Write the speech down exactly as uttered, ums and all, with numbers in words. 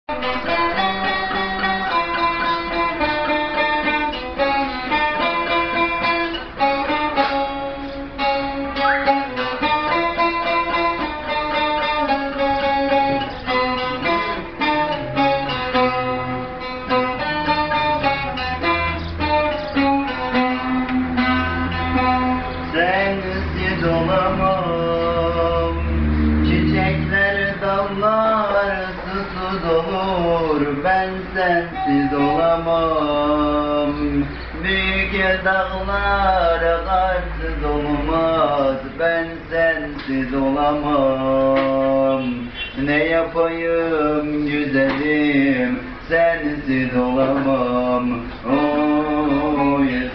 Sensiz olamam, çiçekler dallar susuz olur. Ben sensiz olamam, büyük dağlar karsız olmaz. Ben sensiz olamam, ne yapayım güzelim, sensiz olamam. Oh.